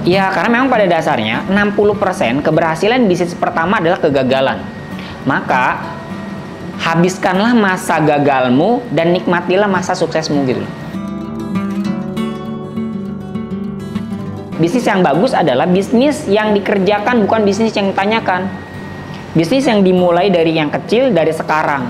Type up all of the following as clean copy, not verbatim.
Ya, karena memang pada dasarnya 60% keberhasilan bisnis pertama adalah kegagalan. Maka habiskanlah masa gagalmu dan nikmatilah masa suksesmu gitu. Bisnis yang bagus adalah bisnis yang dikerjakan, bukan bisnis yang ditanyakan. Bisnis yang dimulai dari yang kecil, dari sekarang.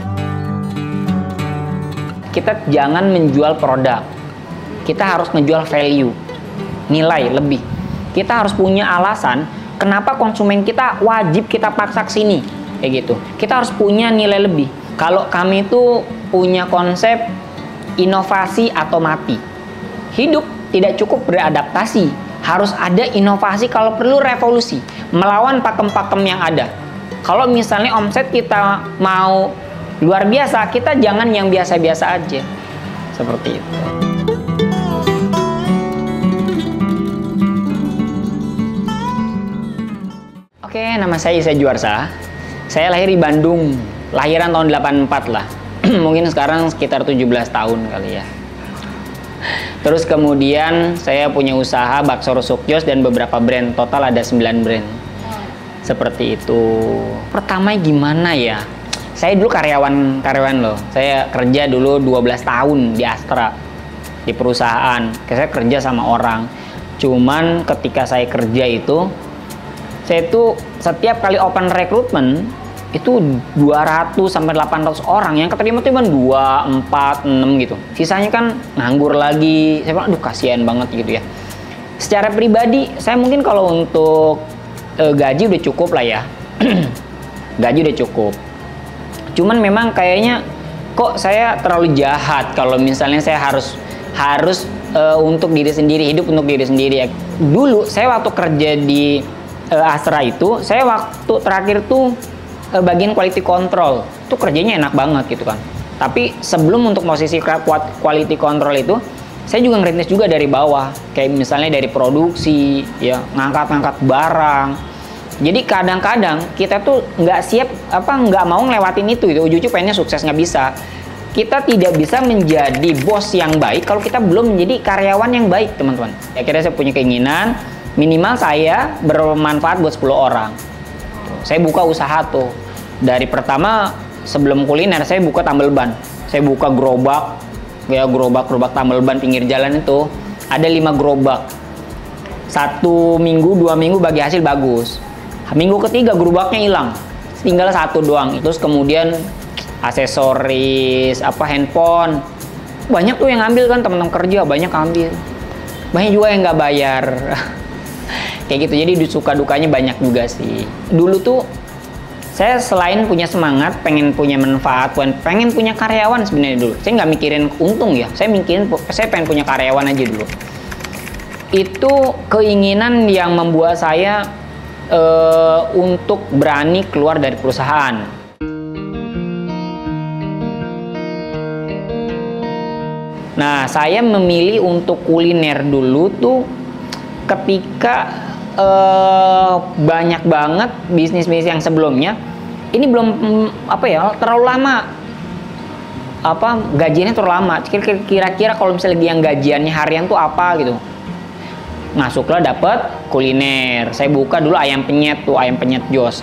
Kita jangan menjual produk. Kita harus menjual value, nilai lebih. Kita harus punya alasan kenapa konsumen kita wajib kita paksa ke sini. Kayak gitu. Kita harus punya nilai lebih. Kalau kami itu punya konsep inovasi atau mati. Hidup tidak cukup beradaptasi, harus ada inovasi, kalau perlu revolusi, melawan pakem-pakem yang ada. Kalau misalnya omset kita mau luar biasa, kita jangan yang biasa-biasa aja. Seperti itu. Oke, nama saya Isa Juarsa. Saya lahir di Bandung, lahiran tahun 84 lah. Mungkin sekarang sekitar 17 tahun kali ya. Terus kemudian saya punya usaha bakso rusuk jos dan beberapa brand, total ada 9 brand. Seperti itu. Pertama gimana ya? Saya dulu karyawan loh. Saya kerja dulu 12 tahun di Astra, di perusahaan. Saya kerja sama orang. Cuman ketika saya kerja itu, saya tuh setiap kali open recruitment itu 200 sampai 800 orang, yang keterima tuh cuma 2, 4, 6 gitu. Sisanya kan nganggur lagi. Saya bilang, aduh kasihan banget gitu ya. Secara pribadi, saya mungkin kalau untuk gaji udah cukup lah ya. Gaji udah cukup. Cuman memang kayaknya kok saya terlalu jahat kalau misalnya saya harus untuk diri sendiri, hidup untuk diri sendiri ya. Dulu saya waktu kerja di Astra itu, saya waktu terakhir tuh bagian quality control, itu kerjanya enak banget gitu kan. Tapi sebelum untuk posisi quality control itu, saya juga ngerintis juga dari bawah, kayak misalnya dari produksi, ya ngangkat-ngangkat barang. Jadi kadang-kadang kita tuh nggak siap, nggak mau ngelewatin itu gitu. Ujung-ujung pengennya sukses, nggak bisa. Kita tidak bisa menjadi bos yang baik kalau kita belum menjadi karyawan yang baik, teman-teman. Akhirnya saya punya keinginan, minimal saya bermanfaat buat 10 orang. Saya buka usaha tuh. Dari pertama sebelum kuliner saya buka tambal ban. Saya buka gerobak, ya gerobak tambal ban pinggir jalan itu. Ada 5 gerobak. 1 minggu, 2 minggu bagi hasil bagus. Minggu ketiga gerobaknya hilang. Tinggal 1 doang. Terus kemudian aksesoris, handphone. Banyak tuh yang ambil kan, teman-teman kerja banyak ambil. Banyak juga yang nggak bayar. Kayak gitu. Jadi suka dukanya banyak juga sih. Dulu tuh saya selain punya semangat, pengen punya manfaat, pengen punya karyawan sebenarnya dulu. Saya nggak mikirin untung ya, saya pengen punya karyawan aja dulu. Itu keinginan yang membuat saya untuk berani keluar dari perusahaan. Nah, saya memilih untuk kuliner dulu tuh ketika banyak banget bisnis-bisnis yang sebelumnya ini belum terlalu lama, gajiannya terlalu lama. Kira-kira kalau misalnya yang gajiannya harian tuh apa gitu, masuklah dapet kuliner. Saya buka dulu ayam penyet jos.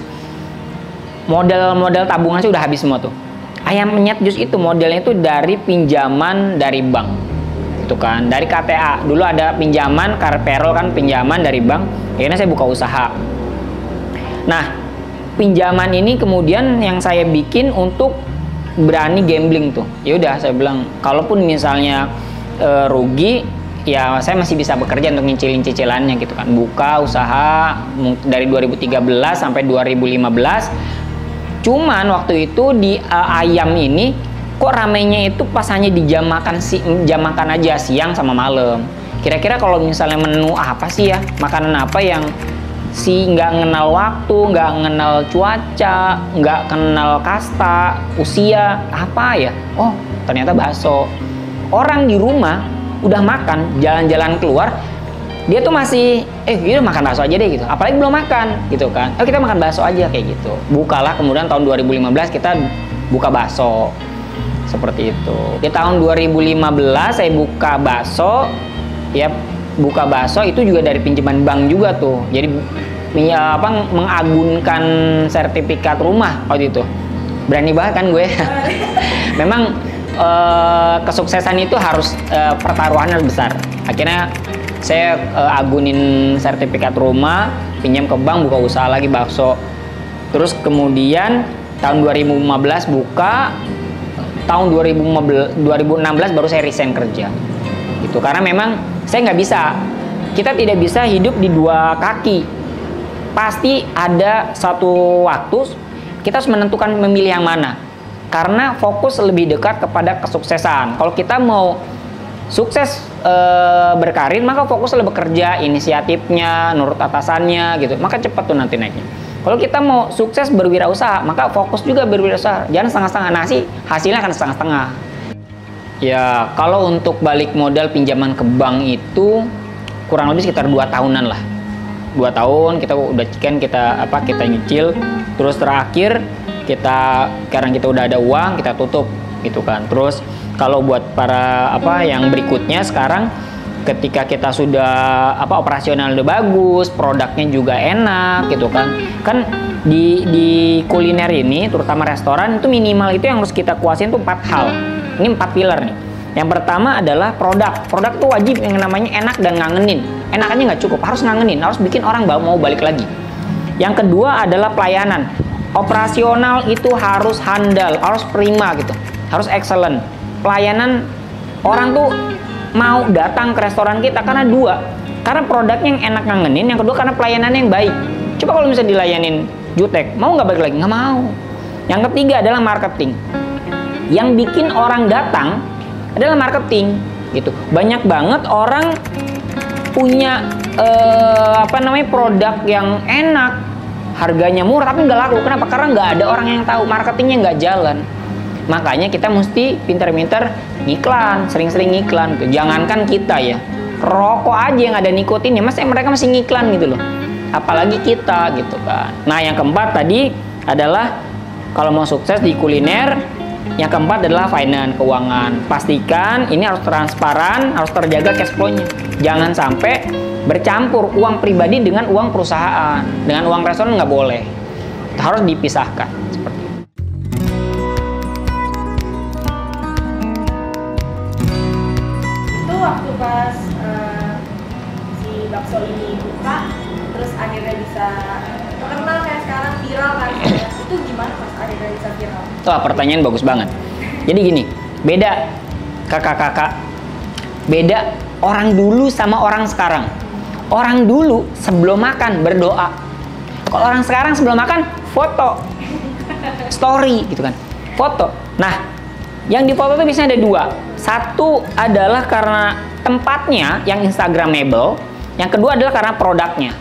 Modal tabungan sih udah habis semua tuh. Ayam penyet jos itu modelnya tuh dari pinjaman dari bank. Itu kan dari KTA dulu ada pinjaman, karperol kan pinjaman dari bank. Akhirnya saya buka usaha. Nah, pinjaman ini kemudian yang saya bikin untuk berani gambling tuh. Ya udah saya bilang, kalaupun misalnya rugi, ya saya masih bisa bekerja untuk nyicilin cicilannya gitu kan. Buka usaha dari 2013 sampai 2015. Cuman waktu itu di ayam ini kok ramenya itu pas hanya di jam makan aja, siang sama malam. Kira-kira kalau misalnya menu apa sih ya, makanan apa yang nggak kenal waktu, nggak kenal cuaca, nggak kenal kasta, usia, apa ya? Oh, ternyata bakso. Orang di rumah udah makan, jalan-jalan keluar, dia tuh masih, yaudah makan bakso aja deh gitu. Apalagi belum makan gitu kan. Kita makan bakso aja kayak gitu. Bukalah kemudian tahun 2015 kita buka bakso. Seperti itu. Di tahun 2015 saya buka bakso, ya buka bakso itu juga dari pinjaman bank juga tuh. Jadi mengagunkan sertifikat rumah waktu itu. Berani banget kan gue. Memang kesuksesan itu harus pertaruhannya besar. Akhirnya saya agunin sertifikat rumah, pinjam ke bank, buka usaha lagi bakso. Terus kemudian tahun 2015 buka, tahun 2016 baru saya resign kerja. Gitu. Karena memang saya nggak bisa, kita tidak bisa hidup di dua kaki. Pasti ada satu waktu kita harus menentukan memilih yang mana. Karena fokus lebih dekat kepada kesuksesan. Kalau kita mau sukses berkarir, maka fokus lebih bekerja, inisiatifnya, nurut atasannya gitu. Maka cepat tuh nanti naiknya. Kalau kita mau sukses berwirausaha, maka fokus juga berwirausaha. Jangan setengah-setengah, nasi hasilnya akan setengah-setengah. Ya, kalau untuk balik modal pinjaman ke bank itu kurang lebih sekitar 2 tahunan lah. 2 tahun kita udah kita nyicil, terus terakhir sekarang kita udah ada uang, kita tutup gitu kan. Terus kalau buat para yang berikutnya sekarang, ketika kita sudah operasional udah bagus, produknya juga enak gitu kan. Kan di kuliner ini, terutama restoran, itu minimal itu yang harus kita kuasain tuh 4 hal. Ini 4 pilar nih. Yang pertama adalah produk. Produk tuh wajib yang namanya enak dan ngangenin. Enak aja nggak cukup, harus ngangenin, harus bikin orang mau balik lagi. Yang kedua adalah pelayanan. Operasional itu harus handal, harus prima gitu, harus excellent. Pelayanan, orang tuh mau datang ke restoran kita karena 2, karena produknya yang enak ngangenin, yang kedua karena pelayanannya yang baik. Coba kalau misalnya dilayanin jutek, mau nggak balik lagi? Nggak mau. Yang ketiga adalah marketing. Yang bikin orang datang adalah marketing gitu. Banyak banget orang punya produk yang enak, harganya murah tapi nggak laku. Kenapa? Karena nggak ada orang yang tahu, marketingnya nggak jalan. Makanya kita mesti pintar-pintar ngiklan, sering-sering ngiklan. Jangankan kita ya, rokok aja yang ada nikotinnya, mereka masih ngiklan gitu loh. Apalagi kita gitu kan. Nah, yang keempat tadi adalah kalau mau sukses di kuliner, yang keempat adalah finance, keuangan. Pastikan ini harus transparan, harus terjaga cash flow-nya. Jangan sampai bercampur uang pribadi dengan uang perusahaan, dengan uang restoran nggak boleh. Harus dipisahkan seperti itu. Itu waktu pas si bakso ini buka, terus akhirnya bisa terkenal kayak sekarang, viral kan? Itu gimana pas akhirnya bisa viral? Wah, pertanyaan bagus banget. Jadi gini, beda kakak-kakak, beda orang dulu sama orang sekarang. Orang dulu sebelum makan berdoa. Kalau orang sekarang sebelum makan foto, story gitu kan, foto. Nah, yang di foto itu biasanya ada 2. Satu adalah karena tempatnya yang instagramable, yang kedua adalah karena produknya.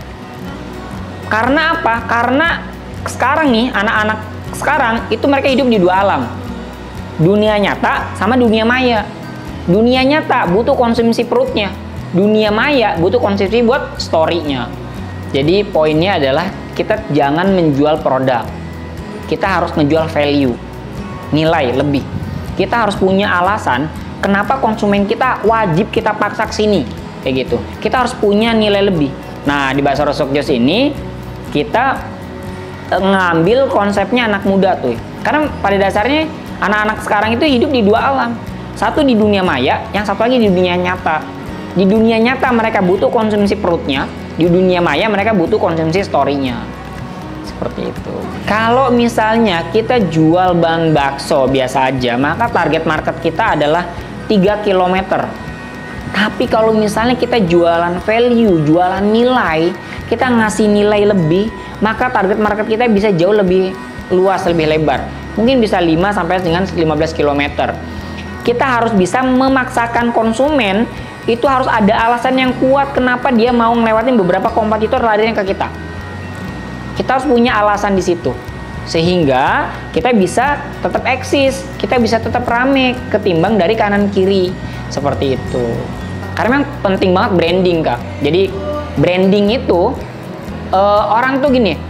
Karena apa? Karena sekarang nih anak-anak sekarang itu mereka hidup di 2 alam. Dunia nyata sama dunia maya. Dunia nyata butuh konsumsi perutnya. Dunia maya butuh konsumsi buat story-nya. Jadi poinnya adalah kita jangan menjual produk. Kita harus menjual value, nilai lebih. Kita harus punya alasan kenapa konsumen kita wajib kita paksa ke sini, kayak gitu. Kita harus punya nilai lebih. Nah, di Bakso Resok Jos ini kita ngambil konsepnya anak muda tuh. Karena pada dasarnya anak-anak sekarang itu hidup di 2 alam. Satu di dunia maya, yang satu lagi di dunia nyata. Di dunia nyata mereka butuh konsumsi perutnya, di dunia maya mereka butuh konsumsi story-nya. Seperti itu. Kalau misalnya kita jual bahan bakso biasa aja, maka target market kita adalah 3 km. Tapi kalau misalnya kita jualan value, jualan nilai, kita ngasih nilai lebih, maka target market kita bisa jauh lebih luas, lebih lebar. Mungkin bisa 5 sampai dengan 15 km. Kita harus bisa memaksakan konsumen, itu harus ada alasan yang kuat kenapa dia mau ngelewatin beberapa kompetitor larinya ke kita. Kita harus punya alasan di situ. Sehingga kita bisa tetap eksis, kita bisa tetap rame ketimbang dari kanan kiri. Seperti itu. Karena memang penting banget branding, Kak. Jadi branding itu orang tuh gini.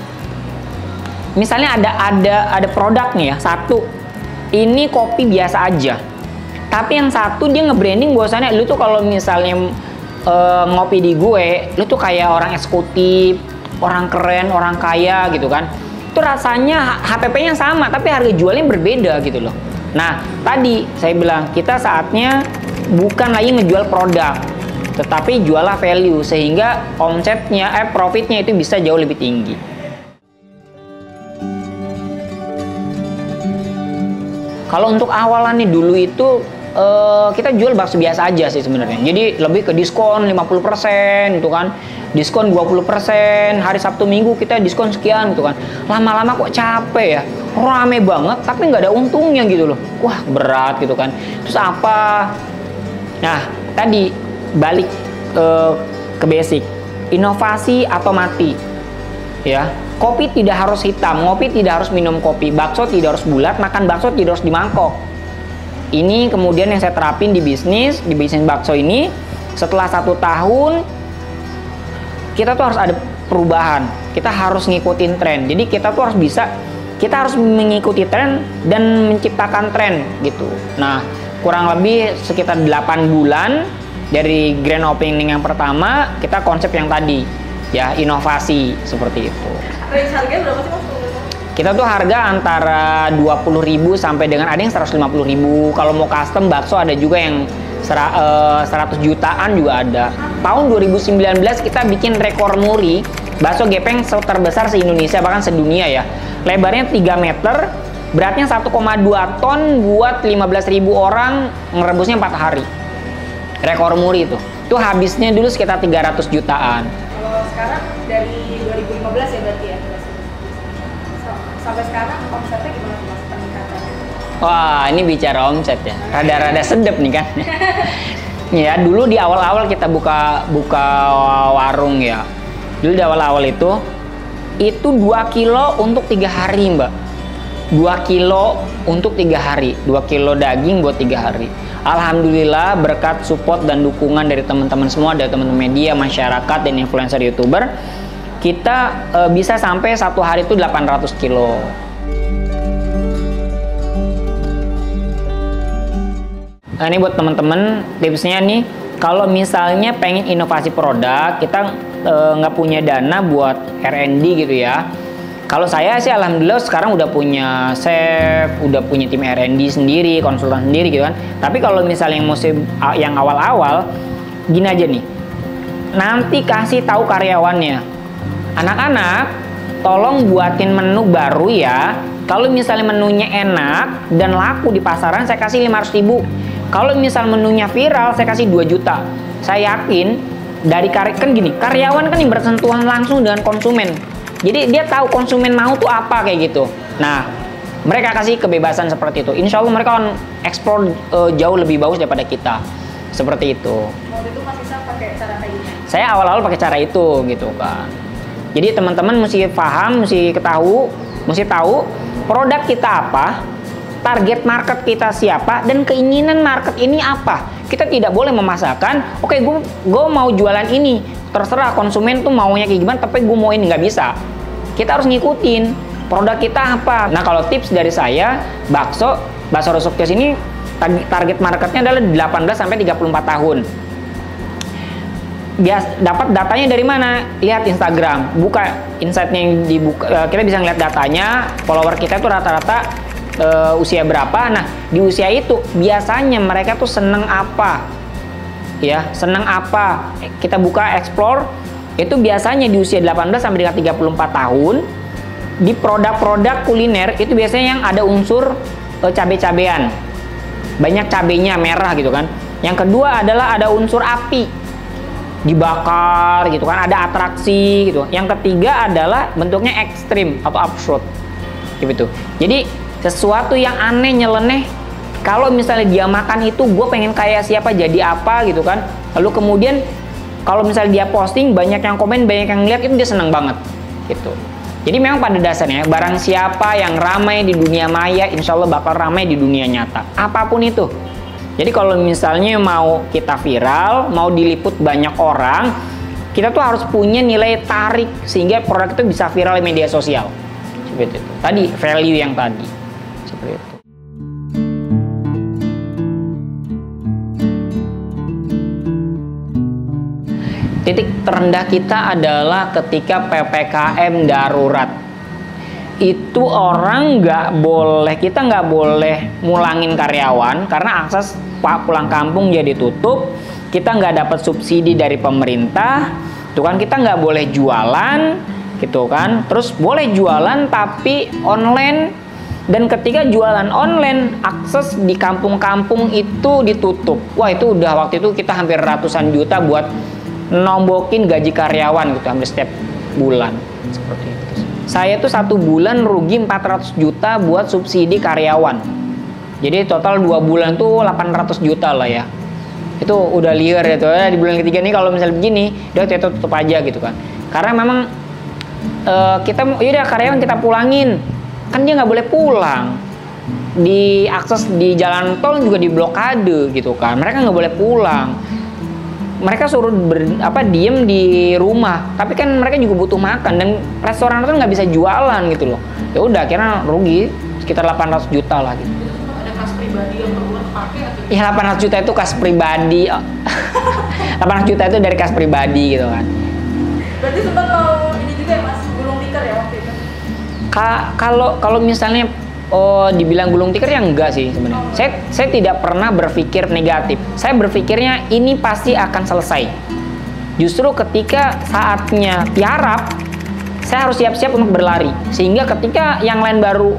Misalnya ada produknya ya, satu. Ini kopi biasa aja. Tapi yang satu dia nge-branding bahwasannya lu tuh kalau misalnya ngopi di gue, lu tuh kayak orang eksekutif, orang keren, orang kaya gitu kan. Itu rasanya HPP-nya sama, tapi harga jualnya berbeda gitu loh. Nah, tadi saya bilang kita saatnya bukan lagi ngejual produk, tetapi jualah value sehingga omsetnya, profitnya itu bisa jauh lebih tinggi. Kalau untuk awalannya dulu itu kita jual bakso biasa aja sih sebenarnya. Jadi lebih ke diskon 50% gitu kan. Diskon 20%, hari Sabtu Minggu kita diskon sekian gitu kan. Lama-lama kok capek ya. Rame banget tapi nggak ada untungnya gitu loh. Wah, berat gitu kan. Terus apa? Nah, tadi balik ke basic. Inovasi atau mati. Ya. Kopi tidak harus hitam, ngopi tidak harus minum kopi, bakso tidak harus bulat, makan bakso tidak harus di mangkok. Ini kemudian yang saya terapin di bisnis bakso ini. Setelah 1 tahun kita tuh harus ada perubahan, kita harus ngikutin tren. Jadi kita tuh kita harus mengikuti tren dan menciptakan tren gitu. Nah, kurang lebih sekitar 8 bulan dari grand opening yang pertama kita konsep yang tadi ya, inovasi seperti itu. Range harganya berapa sih Mas? Kita tuh harga antara 20.000 sampai dengan ada yang 150.000. Kalau mau custom bakso ada juga yang 100 jutaan juga ada. Tahun 2019 kita bikin rekor muri bakso gepeng terbesar se-Indonesia bahkan sedunia ya. Lebarnya 3 meter, beratnya 1,2 ton buat 15.000 orang, ngerebusnya 4 hari. Rekor muri itu. Itu habisnya dulu sekitar 300 jutaan. Kalau sekarang dari 2015 ya berarti ya? Sampai sekarang omsetnya gimana tuh Mas peningkatannya? Wah, ini bicara omset ya. Rada-rada sedep nih kan. Ya, dulu di awal-awal kita buka warung ya. Dulu di awal-awal itu 2 kilo untuk 3 hari, Mbak. 2 kilo untuk 3 hari. 2 kilo daging buat 3 hari. Alhamdulillah berkat support dan dukungan dari teman-teman semua, dari teman-teman media, masyarakat, dan influencer YouTuber, kita bisa sampai 1 hari itu 800 kilo. Nah, ini buat teman-teman tipsnya nih, kalau misalnya pengen inovasi produk, kita nggak punya dana buat R&D gitu ya. Kalau saya sih alhamdulillah sekarang udah punya chef, udah punya tim R&D sendiri, konsultan sendiri gitu kan. Tapi kalau misalnya yang awal-awal, gini aja nih, nanti kasih tahu karyawannya, anak-anak, tolong buatin menu baru ya. Kalau misalnya menunya enak dan laku di pasaran, saya kasih 500.000. Kalau misal menunya viral, saya kasih 2 juta. Saya yakin dari karyawan kan yang bersentuhan langsung dengan konsumen. Jadi dia tahu konsumen mau tuh apa kayak gitu. Nah, mereka kasih kebebasan seperti itu. Insya Allah mereka akan eksplor jauh lebih bagus daripada kita. Seperti itu. Waktu itu Mas Isa pakai cara kayak gini? Saya awal-awal pakai cara itu gitu kan. Jadi teman-teman mesti paham, mesti tahu produk kita apa, target market kita siapa, dan keinginan market ini apa. Kita tidak boleh memasakkan, oke, gue mau jualan ini, terserah konsumen tuh maunya kayak gimana, tapi gue mau ini, nggak bisa. Kita harus ngikutin produk kita apa. Nah, kalau tips dari saya, bakso Resukses ini target marketnya adalah 18 sampai 34 tahun. Dapat datanya dari mana? Lihat Instagram, buka insight-nya yang dibuka, kita bisa ngeliat datanya, follower kita tuh rata-rata usia berapa. Nah, di usia itu biasanya mereka tuh seneng apa ya, seneng apa, kita buka explore. Itu biasanya di usia 18 sampai dengan 34 tahun di produk-produk kuliner itu biasanya yang ada unsur cabai-cabean, banyak cabenya merah gitu kan. Yang kedua adalah ada unsur api, dibakar gitu kan, ada atraksi gitu. Yang ketiga adalah bentuknya ekstrim atau absurd gitu. Jadi sesuatu yang aneh, nyeleneh, kalau misalnya dia makan itu, gue pengen kayak siapa, jadi apa gitu kan. Lalu kemudian kalau misalnya dia posting, banyak yang komen, banyak yang lihat, itu dia seneng banget gitu. Jadi memang pada dasarnya barang siapa yang ramai di dunia maya, insya Allah bakal ramai di dunia nyata, apapun itu. Jadi kalau misalnya mau kita viral, mau diliput banyak orang, kita tuh harus punya nilai tarik sehingga produk itu bisa viral di media sosial. Seperti itu. Tadi value yang tadi. Seperti itu. Titik terendah kita adalah ketika PPKM darurat. Itu orang kita nggak boleh mulangin karyawan karena akses pulang kampung jadi tutup. Kita nggak dapat subsidi dari pemerintah, tuh kan, kita nggak boleh jualan, gitu kan. Terus boleh jualan tapi online, dan ketika jualan online akses di kampung-kampung itu ditutup. Wah, itu udah waktu itu kita hampir ratusan juta buat nombokin gaji karyawan gitu hampir setiap bulan seperti itu. Saya tuh 1 bulan rugi 400 juta buat subsidi karyawan. Jadi total 2 bulan tuh 800 juta lah ya. Itu udah liar ya tuh. Di bulan ketiga nih kalau misalnya begini, udah tutup aja gitu kan. Karena memang yaudah karyawan kita pulangin. Kan dia nggak boleh pulang. Di akses di jalan tol juga diblokade gitu kan. Mereka nggak boleh pulang. Mereka suruh diem di rumah, tapi kan mereka juga butuh makan, dan restoran itu nggak bisa jualan gitu loh. Ya udah, akhirnya rugi sekitar 800 juta lah gitu. Ada kas pribadi yang perlu pakai atau? Ya 800 juta itu kas pribadi. 800 juta itu dari kas pribadi gitu kan. Berarti sempat mau ini juga ya Mas, gulung tikar ya waktu itu? Kalau misalnya dibilang gulung tikar ya enggak sih sebenarnya. Saya tidak pernah berpikir negatif. Saya berpikirnya ini pasti akan selesai. Justru ketika saatnya tiarap, saya harus siap-siap untuk berlari. Sehingga ketika yang lain baru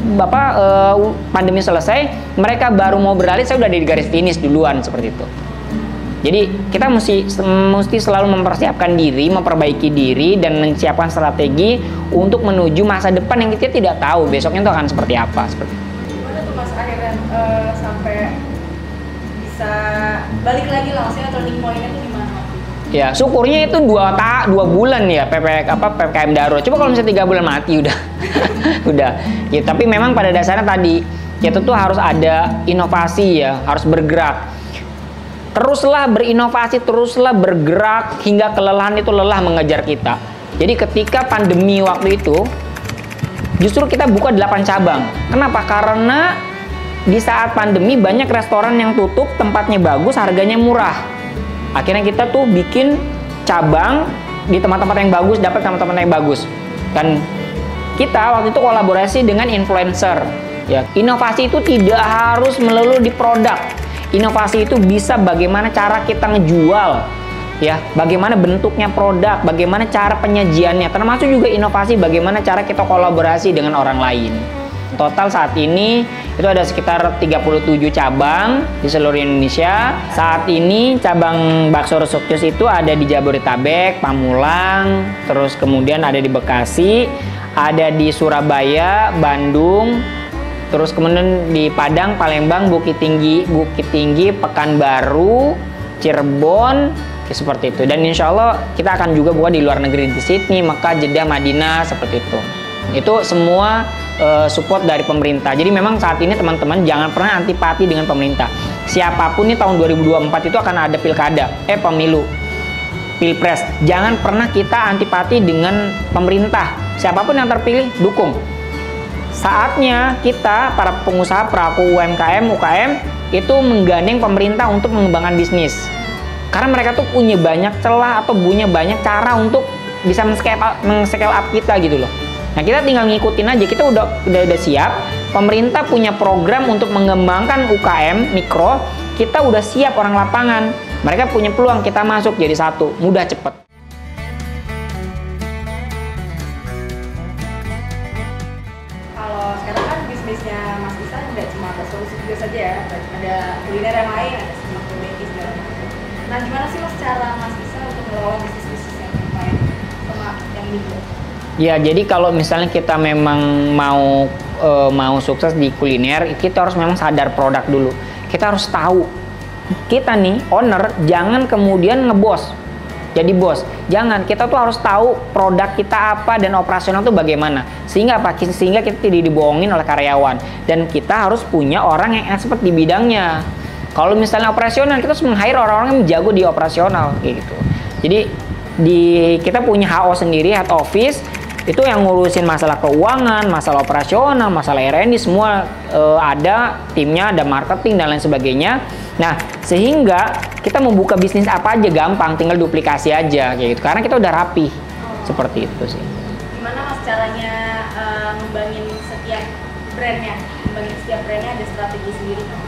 pandemi selesai, mereka baru mau berlari, saya udah di garis finish duluan seperti itu. Jadi kita mesti selalu mempersiapkan diri, memperbaiki diri, dan menyiapkan strategi untuk menuju masa depan yang kita tidak tahu besoknya itu akan seperti apa. Gimana tuh Mas akhirnya sampai bisa balik lagi lah, maksudnya turning point-nya tuh gimana? Ya syukurnya itu 2 bulan ya PPKM darurat. Coba kalau misalnya 3 bulan mati udah. Udah. Ya, tapi memang pada dasarnya tadi kita tuh harus ada inovasi ya, harus bergerak. Teruslah berinovasi, teruslah bergerak hingga kelelahan itu lelah mengejar kita. Jadi ketika pandemi waktu itu, justru kita buka 8 cabang. Kenapa? Karena di saat pandemi banyak restoran yang tutup, tempatnya bagus, harganya murah. Akhirnya kita tuh bikin cabang di tempat-tempat yang bagus, dapat tempat-tempat yang bagus. Dan kita waktu itu kolaborasi dengan influencer. Ya, inovasi itu tidak harus melulu di produk. Inovasi itu bisa bagaimana cara kita ngejual, ya, bagaimana bentuknya produk, bagaimana cara penyajiannya, termasuk juga inovasi bagaimana cara kita kolaborasi dengan orang lain. Total saat ini itu ada sekitar 37 cabang di seluruh Indonesia. Saat ini cabang bakso Resukjus itu ada di Jabodetabek, Pamulang, terus kemudian ada di Bekasi, ada di Surabaya, Bandung, terus kemudian di Padang, Palembang, Bukit Tinggi, Pekanbaru, Cirebon, seperti itu. Dan insya Allah kita akan juga buat di luar negeri, di Sydney, Mekah, Jeddah, Madinah, seperti itu. Itu semua support dari pemerintah. Jadi memang saat ini teman-teman jangan pernah antipati dengan pemerintah. Siapapun nih tahun 2024 itu akan ada pemilu, pilpres. Jangan pernah kita antipati dengan pemerintah. Siapapun yang terpilih, dukung. Saatnya kita, para pengusaha, pelaku UMKM, UKM, itu menggandeng pemerintah untuk mengembangkan bisnis. Karena mereka tuh punya banyak celah atau punya banyak cara untuk bisa men-scale up kita gitu loh. Nah, kita tinggal ngikutin aja, kita udah siap. Pemerintah punya program untuk mengembangkan UKM, mikro, kita udah siap orang lapangan. Mereka punya peluang, kita masuk jadi satu, mudah cepet. Bisnisnya Mas Isa tidak cuma bakso Resukjus saja ya, ada kuliner yang lain, ada semakin medis segala macam. Nah, gimana sih Mas cara Mas Isa untuk mengelola bisnis yang lain sama yang ini? Ya, jadi kalau misalnya kita memang mau sukses di kuliner, kita harus memang sadar produk dulu. Kita harus tahu, kita nih owner jangan kemudian ngebos. Jadi bos, jangan. Kita tuh harus tahu produk kita apa dan operasional tuh bagaimana. Sehingga apa? Sehingga kita tidak dibohongin oleh karyawan. Dan kita harus punya orang yang expert di bidangnya. Kalau misalnya operasional, kita harus meng-hire orang-orang yang jago di operasional, kayak gitu. Jadi kita punya HO sendiri, head office. Itu yang ngurusin masalah keuangan, masalah operasional, masalah R&D, semua ada timnya, ada marketing dan lain sebagainya. Nah, sehingga kita mau buka bisnis apa aja gampang, tinggal duplikasi aja kayak gitu. Karena kita udah rapi. Seperti itu sih. Gimana Mas caranya ngembangin setiap brandnya? Ngembangin setiap brandnya ada strategi sendiri kan?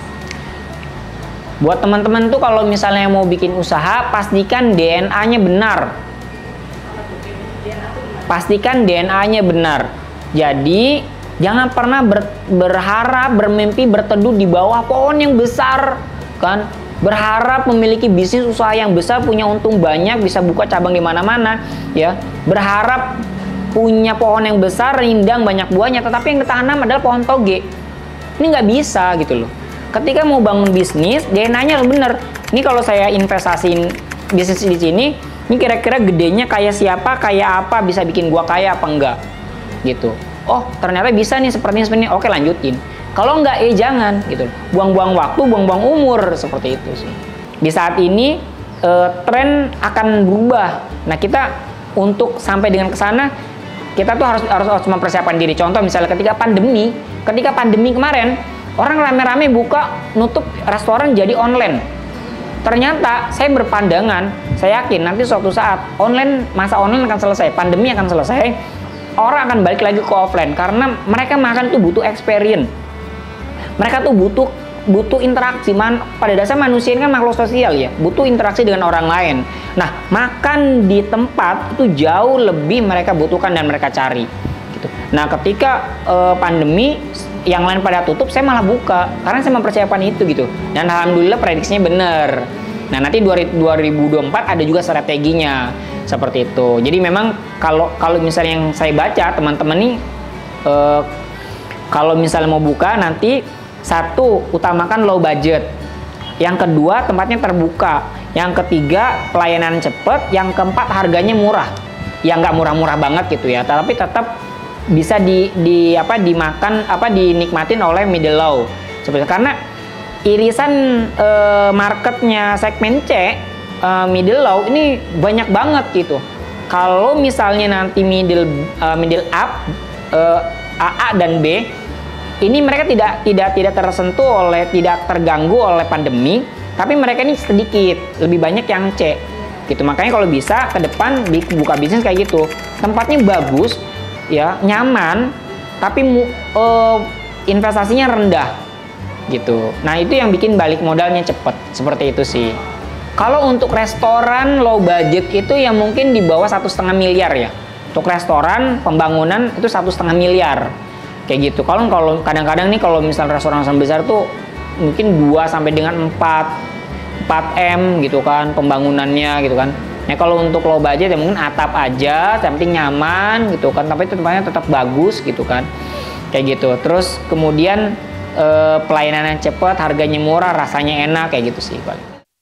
Buat teman-teman tuh kalau misalnya mau bikin usaha, pastikan DNA-nya benar. Apa tuh? DNA tuh gimana? Pastikan DNA-nya benar. Jadi jangan pernah berharap, bermimpi, berteduh di bawah pohon yang besar, kan? Berharap memiliki bisnis usaha yang besar, punya untung banyak, bisa buka cabang di mana-mana, ya. Berharap punya pohon yang besar, rindang, banyak buahnya, tetapi yang ditanam adalah pohon toge. Ini nggak bisa gitu loh. Ketika mau bangun bisnis, DNA-nya harus bener. Ini kalau saya investasiin bisnis di sini, ini kira-kira gedenya kayak siapa, kayak apa, bisa bikin gua kaya apa enggak, gitu. Oh, ternyata bisa nih seperti ini. Oke, lanjutin. Kalau enggak, jangan, gitu. Buang-buang waktu, buang-buang umur, seperti itu sih. Di saat ini, tren akan berubah. Nah, kita untuk sampai dengan ke sana, kita tuh harus mempersiapkan diri. Contoh misalnya ketika pandemi kemarin, orang rame-rame buka, nutup restoran jadi online. Ternyata saya berpandangan, saya yakin nanti suatu saat masa online akan selesai, pandemi akan selesai, orang akan balik lagi ke offline karena mereka makan tuh butuh experience. Mereka tuh butuh interaksi. Pada dasarnya manusia ini kan makhluk sosial ya, butuh interaksi dengan orang lain. Nah, makan di tempat itu jauh lebih mereka butuhkan dan mereka cari. Gitu. Nah, ketika pandemi yang lain pada tutup, saya malah buka karena saya mempersiapkan itu gitu. Dan alhamdulillah prediksinya benar. Nah, nanti 2024 ada juga strateginya seperti itu. Jadi memang kalau misalnya yang saya baca teman-teman nih, kalau misalnya mau buka nanti, satu, utamakan low budget. Yang kedua, tempatnya terbuka. Yang ketiga, pelayanan cepat. Yang keempat, harganya murah. Ya nggak murah-murah banget gitu ya, tapi tetap bisa dinikmatin oleh middle low. Seperti karena irisan marketnya segmen C, middle low ini banyak banget gitu. Kalau misalnya nanti middle up, AA dan B, ini mereka tidak tersentuh tidak terganggu oleh pandemi, tapi mereka ini sedikit lebih banyak yang C gitu. Makanya kalau bisa ke depan buka bisnis kayak gitu, tempatnya bagus ya, nyaman, tapi investasinya rendah gitu. Nah, itu yang bikin balik modalnya cepet, seperti itu sih. Kalau untuk restoran low budget itu yang mungkin di bawah 1,5 miliar ya. Untuk restoran pembangunan itu 1,5 miliar kayak gitu. Kalau kadang-kadang nih kalau misalnya restoran besar tuh mungkin 2 sampai dengan 4 M gitu kan pembangunannya gitu kan. Nah, kalau untuk low budget ya mungkin atap aja, yang penting nyaman gitu kan, tapi itu tempatnya tetap bagus gitu kan, kayak gitu. Terus kemudian pelayanannya cepat, harganya murah, rasanya enak, kayak gitu sih Pak.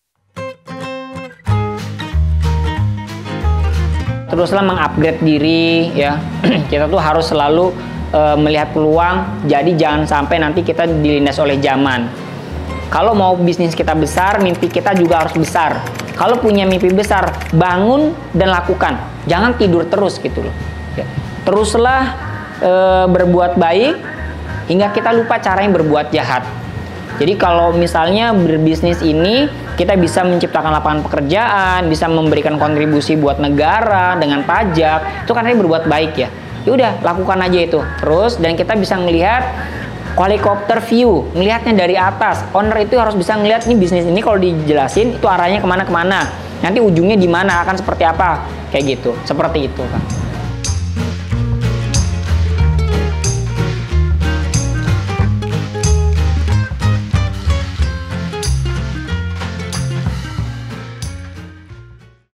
Teruslah mengupgrade diri ya. Kita tuh harus selalu melihat peluang, jadi jangan sampai nanti kita dilindas oleh zaman. Kalau mau bisnis kita besar, mimpi kita juga harus besar. Kalau punya mimpi besar, bangun dan lakukan. Jangan tidur terus gitu loh. Teruslah berbuat baik hingga kita lupa caranya berbuat jahat. Jadi kalau misalnya berbisnis ini kita bisa menciptakan lapangan pekerjaan, bisa memberikan kontribusi buat negara dengan pajak, itu karena berbuat baik ya. Ya udah, lakukan aja itu. Terus dan kita bisa melihat helikopter view, melihatnya dari atas. Owner itu harus bisa ngelihat nih bisnis ini kalau dijelasin itu arahnya kemana-kemana. Nanti ujungnya di mana, akan seperti apa, kayak gitu. Seperti itu kan.